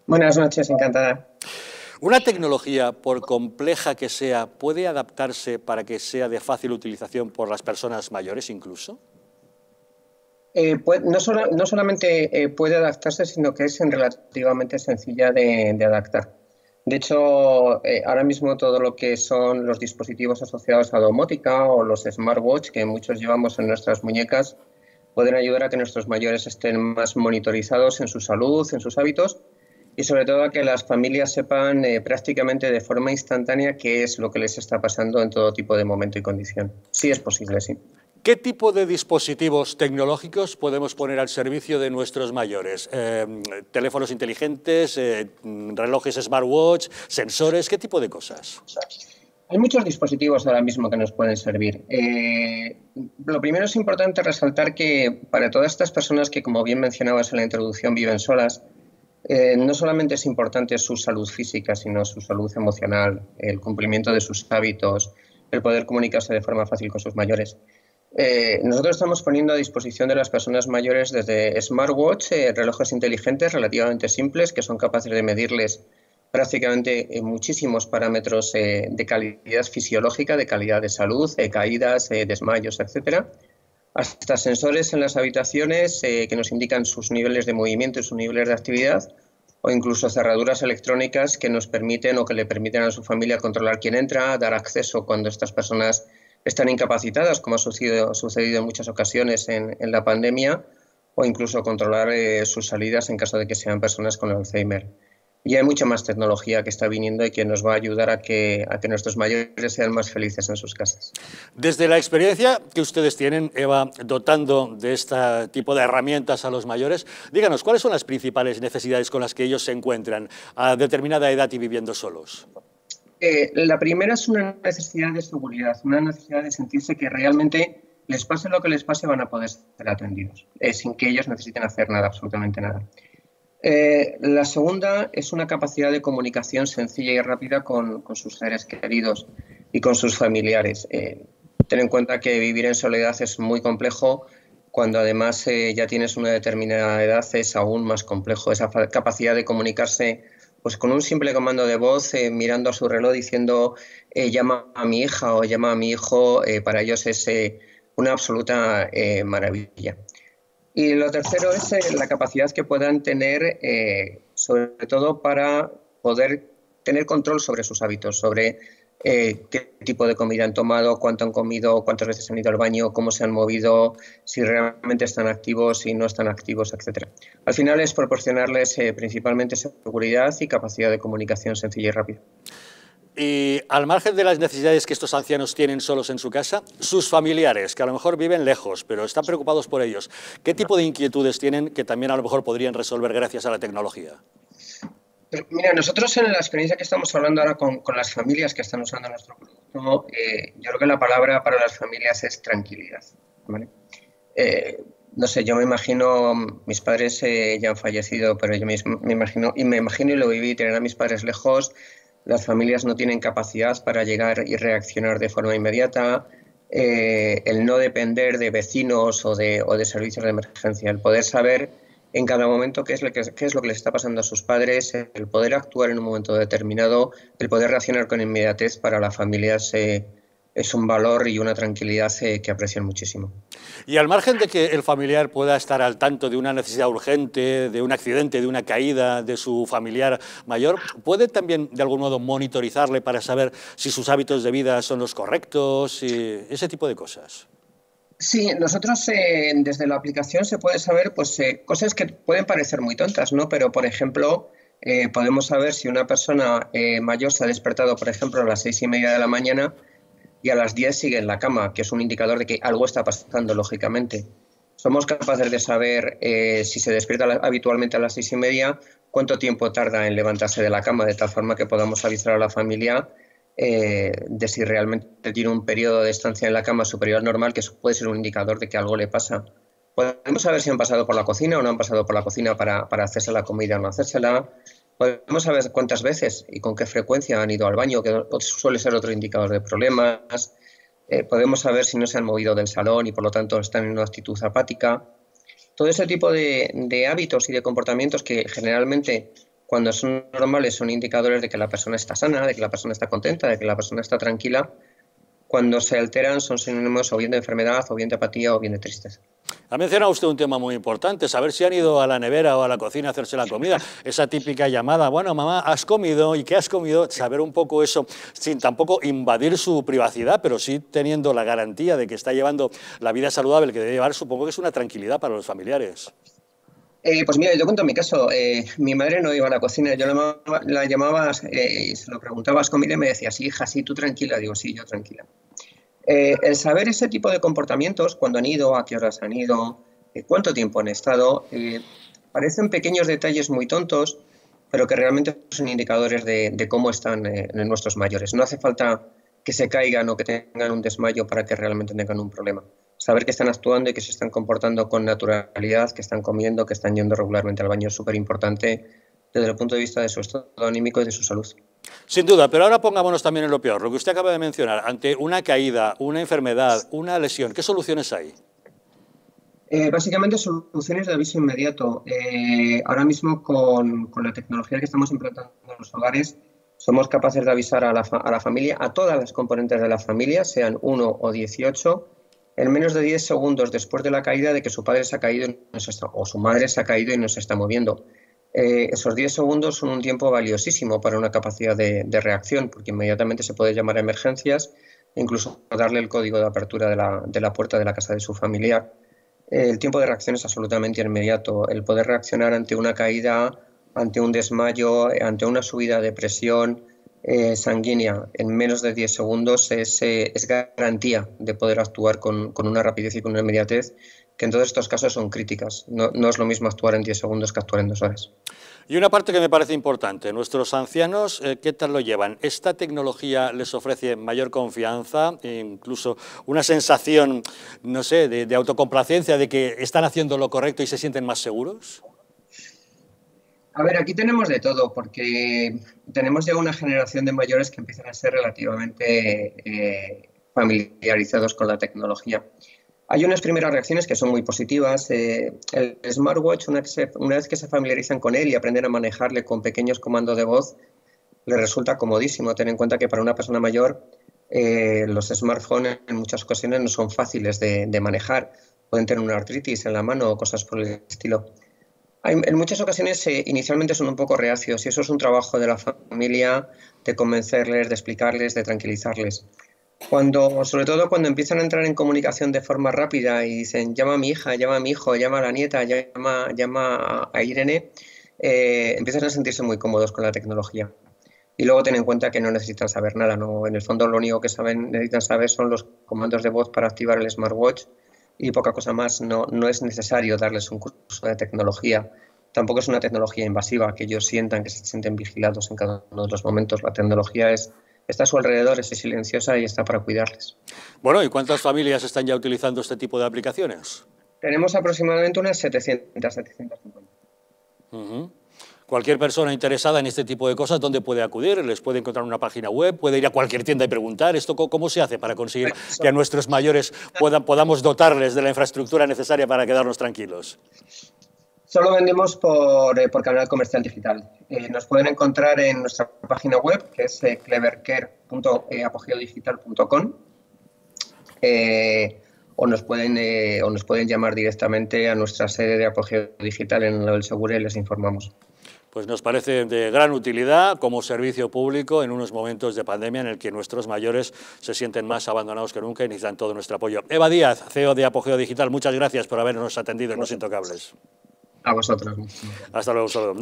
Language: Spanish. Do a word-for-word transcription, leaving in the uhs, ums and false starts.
Buenas noches, encantada. ¿Una tecnología, por compleja que sea, puede adaptarse para que sea de fácil utilización por las personas mayores incluso? Eh, pues, no, sola- no solamente eh, puede adaptarse, sino que es en relativamente sencilla de, de adaptar. De hecho, eh, ahora mismo todo lo que son los dispositivos asociados a domótica o los smartwatch que muchos llevamos en nuestras muñecas pueden ayudar a que nuestros mayores estén más monitorizados en su salud, en sus hábitos y sobre todo a que las familias sepan eh, prácticamente de forma instantánea qué es lo que les está pasando en todo tipo de momento y condición. Sí es posible, sí. ¿Qué tipo de dispositivos tecnológicos podemos poner al servicio de nuestros mayores? Eh, ¿Teléfonos inteligentes, eh, relojes smartwatch, sensores? ¿Qué tipo de cosas? Hay muchos dispositivos ahora mismo que nos pueden servir. Eh, lo primero es importante resaltar que para todas estas personas que, como bien mencionabas en la introducción, viven solas, eh, no solamente es importante su salud física, sino su salud emocional, el cumplimiento de sus hábitos, el poder comunicarse de forma fácil con sus mayores. Eh, nosotros estamos poniendo a disposición de las personas mayores desde smartwatch, eh, relojes inteligentes relativamente simples que son capaces de medirles prácticamente eh, muchísimos parámetros eh, de calidad fisiológica, de calidad de salud, eh, caídas, eh, desmayos, etcétera, hasta sensores en las habitaciones eh, que nos indican sus niveles de movimiento y sus niveles de actividad, o incluso cerraduras electrónicas que nos permiten o que le permiten a su familia controlar quién entra, dar acceso cuando estas personas están incapacitadas, como ha sucedido, sucedido en muchas ocasiones en, en la pandemia, o incluso controlar eh, sus salidas en caso de que sean personas con Alzheimer. Y hay mucha más tecnología que está viniendo y que nos va a ayudar a que, a que nuestros mayores sean más felices en sus casas. Desde la experiencia que ustedes tienen, Eva, dotando de este tipo de herramientas a los mayores, díganos, ¿cuáles son las principales necesidades con las que ellos se encuentran a determinada edad y viviendo solos? Eh, la primera es una necesidad de seguridad, una necesidad de sentirse que realmente les pase lo que les pase van a poder ser atendidos, eh, sin que ellos necesiten hacer nada, absolutamente nada. Eh, la segunda es una capacidad de comunicación sencilla y rápida con, con sus seres queridos y con sus familiares. Eh, ten en cuenta que vivir en soledad es muy complejo. Cuando además eh, ya tienes una determinada edad es aún más complejo. Esa capacidad de comunicarse pues con un simple comando de voz, eh, mirando a su reloj diciendo eh, llama a mi hija o llama a mi hijo, eh, para ellos es eh, una absoluta eh, maravilla. Y lo tercero es eh, la capacidad que puedan tener, eh, sobre todo para poder tener control sobre sus hábitos, sobre eh, qué tipo de comida han tomado, cuánto han comido, cuántas veces han ido al baño, cómo se han movido, si realmente están activos, si no están activos, etcétera. Al final es proporcionarles eh, principalmente seguridad y capacidad de comunicación sencilla y rápida. Y al margen de las necesidades que estos ancianos tienen solos en su casa, sus familiares, que a lo mejor viven lejos, pero están preocupados por ellos, ¿qué tipo de inquietudes tienen que también a lo mejor podrían resolver gracias a la tecnología? Pero, mira, nosotros en la experiencia que estamos hablando ahora con, con las familias que están usando nuestro producto, eh, yo creo que la palabra para las familias es tranquilidad, ¿vale? Eh, no sé, yo me imagino, mis padres eh, ya han fallecido, pero yo me, me imagino, y me imagino y lo viví, tener a mis padres lejos, las familias no tienen capacidad para llegar y reaccionar de forma inmediata, eh, el no depender de vecinos o de, o de servicios de emergencia, el poder saber en cada momento qué es, lo que, qué es lo que les está pasando a sus padres, el poder actuar en un momento determinado, el poder reaccionar con inmediatez para las familias eh, es un valor y una tranquilidad eh, que aprecian muchísimo. Y al margen de que el familiar pueda estar al tanto de una necesidad urgente, de un accidente, de una caída de su familiar mayor, ¿puede también de algún modo monitorizarle para saber si sus hábitos de vida son los correctos y ese tipo de cosas? Sí, nosotros eh, desde la aplicación se puede saber pues, eh, cosas que pueden parecer muy tontas, ¿no? Pero, por ejemplo, eh, podemos saber si una persona eh, mayor se ha despertado, por ejemplo, a las seis y media de la mañana y a las diez sigue en la cama, que es un indicador de que algo está pasando, lógicamente. Somos capaces de saber eh, si se despierta habitualmente a las seis y media, cuánto tiempo tarda en levantarse de la cama, de tal forma que podamos avisar a la familia eh, de si realmente tiene un periodo de estancia en la cama superior al normal, que eso puede ser un indicador de que algo le pasa. Podemos saber si han pasado por la cocina o no han pasado por la cocina para, para hacerse la comida o no hacérsela. Podemos saber cuántas veces y con qué frecuencia han ido al baño, que suele ser otro indicador de problemas. Eh, podemos saber si no se han movido del salón y por lo tanto están en una actitud apática. Todo ese tipo de, de hábitos y de comportamientos que generalmente cuando son normales son indicadores de que la persona está sana, de que la persona está contenta, de que la persona está tranquila. Cuando se alteran son sinónimos o bien de enfermedad, o bien de apatía, o bien de tristeza. Ha mencionado usted un tema muy importante, saber si han ido a la nevera o a la cocina a hacerse la comida. Esa típica llamada, bueno, mamá, ¿has comido? ¿Y qué has comido? Saber un poco eso, sin tampoco invadir su privacidad, pero sí teniendo la garantía de que está llevando la vida saludable que debe llevar, supongo que es una tranquilidad para los familiares. Eh, pues mira, yo cuento mi caso. Eh, mi madre no iba a la cocina, yo la llamaba, la llamaba eh, y se lo preguntaba, ¿has comido? Y me decía, sí, hija, sí, tú tranquila. Digo, sí, yo tranquila. Eh, el saber ese tipo de comportamientos, cuándo han ido, a qué horas han ido, eh, cuánto tiempo han estado, eh, parecen pequeños detalles muy tontos, pero que realmente son indicadores de, de cómo están eh, nuestros mayores. No hace falta que se caigan o que tengan un desmayo para que realmente tengan un problema. Saber que están actuando y que se están comportando con naturalidad, que están comiendo, que están yendo regularmente al baño es súper importante desde el punto de vista de su estado anímico y de su salud. Sin duda, pero ahora pongámonos también en lo peor, lo que usted acaba de mencionar, ante una caída, una enfermedad, una lesión, ¿qué soluciones hay? Eh, básicamente soluciones de aviso inmediato. Eh, ahora mismo con, con la tecnología que estamos implantando en los hogares, somos capaces de avisar a la, a la familia, a todas las componentes de la familia, sean uno o dieciocho, en menos de diez segundos después de la caída de que su padre se ha caído y no se está, o su madre se ha caído y no se está moviendo. Eh, esos diez segundos son un tiempo valiosísimo para una capacidad de, de reacción, porque inmediatamente se puede llamar a emergencias e incluso darle el código de apertura de la, de la puerta de la casa de su familiar. Eh, el tiempo de reacción es absolutamente inmediato. El poder reaccionar ante una caída, ante un desmayo, ante una subida de presión eh, sanguínea en menos de diez segundos es, eh, es garantía de poder actuar con, con una rapidez y con una inmediatez que en todos estos casos son críticas. No, no es lo mismo actuar en diez segundos que actuar en dos horas. Y una parte que me parece importante, nuestros ancianos, eh, ¿qué tal lo llevan? ¿Esta tecnología les ofrece mayor confianza, e incluso una sensación, no sé, de, de autocomplacencia, de que están haciendo lo correcto y se sienten más seguros? A ver, aquí tenemos de todo, porque tenemos ya una generación de mayores que empiezan a ser relativamente eh, familiarizados con la tecnología. Hay unas primeras reacciones que son muy positivas. Eh, el smartwatch, una, que se, una vez que se familiarizan con él y aprenden a manejarle con pequeños comandos de voz, les resulta comodísimo. Ten en cuenta que para una persona mayor eh, los smartphones en muchas ocasiones no son fáciles de, de manejar. Pueden tener una artritis en la mano o cosas por el estilo. Hay, en muchas ocasiones eh, inicialmente son un poco reacios y eso es un trabajo de la familia, de convencerles, de explicarles, de tranquilizarles. Cuando, sobre todo cuando empiezan a entrar en comunicación de forma rápida y dicen llama a mi hija, llama a mi hijo, llama a la nieta, llama, llama a Irene, eh, empiezan a sentirse muy cómodos con la tecnología. Y luego ten en cuenta que no necesitan saber nada, ¿no? En el fondo lo único que saben, necesitan saber son los comandos de voz para activar el smartwatch y poca cosa más. No, no es necesario darles un curso de tecnología. Tampoco es una tecnología invasiva, que ellos sientan que se sienten vigilados en cada uno de los momentos. La tecnología es... está a su alrededor, es silenciosa y está para cuidarles. Bueno, ¿y cuántas familias están ya utilizando este tipo de aplicaciones? Tenemos aproximadamente unas setecientas, setecientas cincuenta. Uh-huh. Cualquier persona interesada en este tipo de cosas, ¿dónde puede acudir? ¿Les puede encontrar una página web? ¿Puede ir a cualquier tienda y preguntar? ¿Esto cómo se hace para conseguir que a nuestros mayores puedan, podamos dotarles de la infraestructura necesaria para quedarnos tranquilos? Solo vendemos por, eh, por canal comercial digital. Eh, nos pueden encontrar en nuestra página web, que es eh, clevercare punto apogeodigital punto com, eh, o, nos pueden, eh, o nos pueden llamar directamente a nuestra sede de Apogeo Digital en el Segura y les informamos. Pues nos parece de gran utilidad como servicio público en unos momentos de pandemia en el que nuestros mayores se sienten más abandonados que nunca y necesitan todo nuestro apoyo. Eva Díaz, C E O de Apogeo Digital, muchas gracias por habernos atendido en Los Intocables. A vosotros. Hasta luego, saludos.